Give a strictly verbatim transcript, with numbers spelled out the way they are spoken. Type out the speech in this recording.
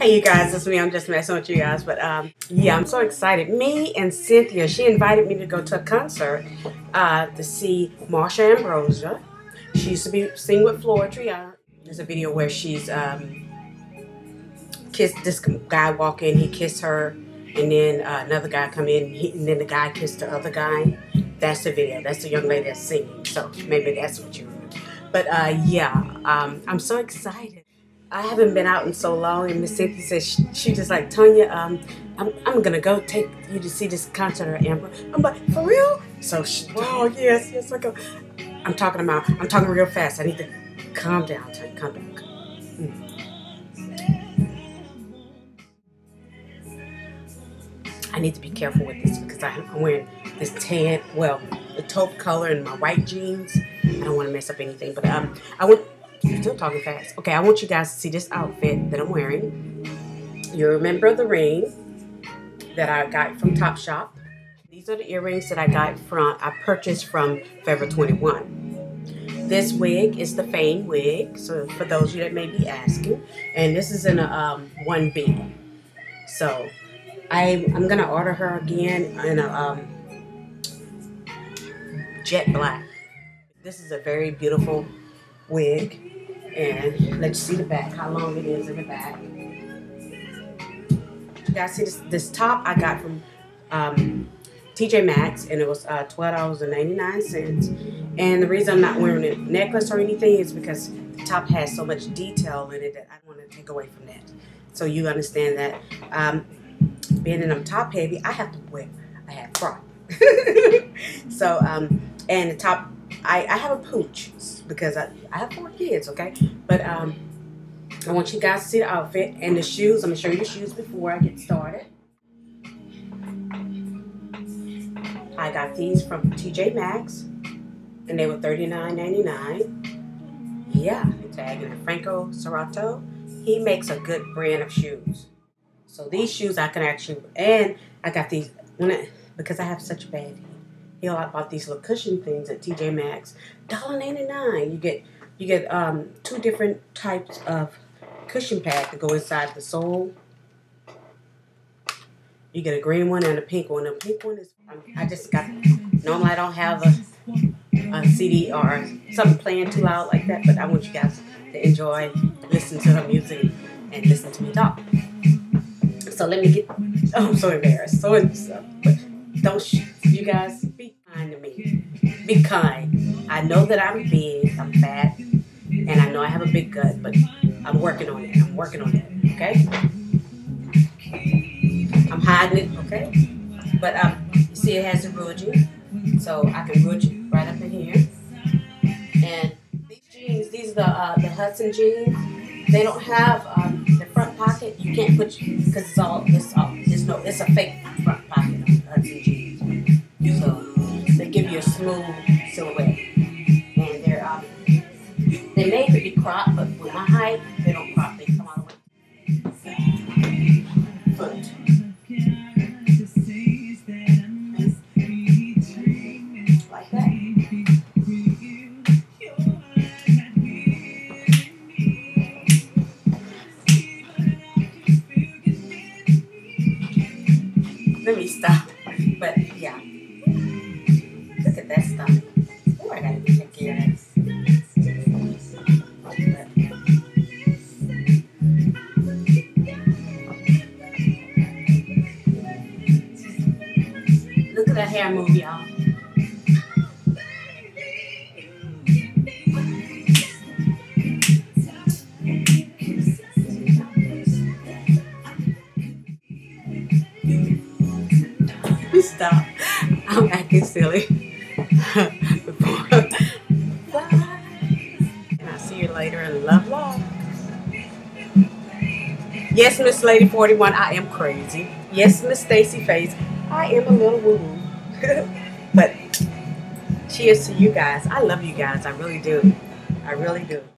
Hey you guys, it's me. I'm just messing with you guys, but um, yeah, I'm so excited. Me and Cynthia, she invited me to go to a concert uh, to see Marsha Ambrosius. She used to be sing with Floetry. There's a video where she's um, kissed this guy walk in, he kissed her, and then uh, another guy come in, he, and then the guy kissed the other guy. That's the video. That's the young lady that's singing. So maybe that's what you remember. But uh, yeah, um, I'm so excited. I haven't been out in so long, and Miss Cynthia said she, she just like, Tonya, um, I'm, I'm gonna go take you to see this concert of Amber. I'm like, for real? So she, oh yes, yes, I go. I'm talking about, I'm talking real fast. I need to calm down, Tonya, calm down. Mm. I need to be careful with this because I, I'm wearing this tan, well, the taupe color and my white jeans. I don't want to mess up anything, but um, I went. Still talking fast. Okay, I want you guys to see this outfit that I'm wearing. You remember the ring that I got from Topshop. These are the earrings that I got from, I purchased from Forever twenty-one. This wig is the Fame wig, so for those of you that may be asking. And this is in a um, one B. So I, I'm going to order her again in a um, jet black. This is a very beautiful wig. And let's see the back, how long it is in the back. You guys see this, this top I got from um, T J Maxx, and it was uh, twelve dollars and ninety-nine cents. And the reason I'm not wearing a necklace or anything is because the top has so much detail in it that I don't want to take away from that. So you understand that um, being that I'm top heavy, I have to wear a hat front. So, um, and the top, I, I have a pooch because I, I have four kids, okay? But um, I want you guys to see the outfit and the shoes. I'm going to show you the shoes before I get started. I got these from T J Maxx, and they were thirty-nine ninety-nine. Yeah, tagging Franco Serrato. He makes a good brand of shoes. So these shoes I can actually, and I got these, when I, because I have such bad heel, I bought these little cushion things at T J Maxx, one ninety-nine. You get you get um, two different types of cushion pad to go inside the sole. You get a green one and a pink one. The pink one is um, I just got. Normally I don't have a, a C D or something playing too loud like that, but I want you guys to enjoy, listen to her music, and listen to me talk. So let me get. Oh, I'm so embarrassed. So but don't sh you guys be kind to me. Be kind. I know that I'm big, I'm fat, and I know I have a big gut, but I'm working on it. I'm working on it, okay? I'm hiding it, okay? But um, you see it has a ruching, so I can ruch it right up in here. And these jeans, these are the, uh, the Hudson jeans. They don't have um, the front pocket. You can't put, because it's all, it's all, it's no, it's a fake front pocket on Hudson jeans. So they give you a smooth silhouette, and they're um, they may be cropped, but with my height, they don't crop. They come all the way. Foot. Like that. Let me stop. But yeah. Look at that stuff. Oh, I gotta take care of that. Look at that hair move, y'all. Stop. I'm acting silly. Bye. And I'll see you later in Love Love. Yes, Miss Lady forty-one, I am crazy. Yes, Miss Stacy Face, I am a little woo-woo. But cheers to you guys. I love you guys. I really do. I really do.